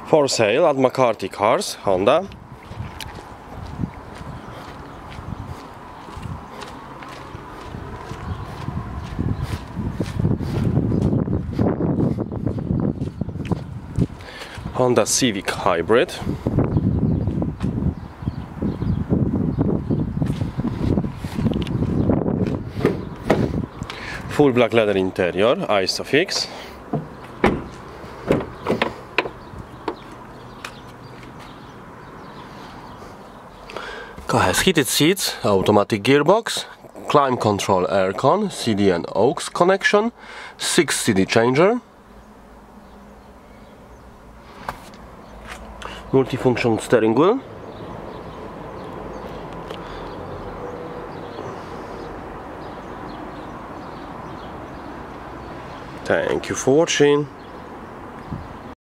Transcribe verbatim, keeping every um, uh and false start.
For sale at McCarthy Cars, Honda. Honda Civic Hybrid. Full black leather interior, ISOFIX. Car has heated seats, automatic gearbox, climate control aircon, C D and aux connection, six C D changer, multifunction steering wheel, thank you for watching.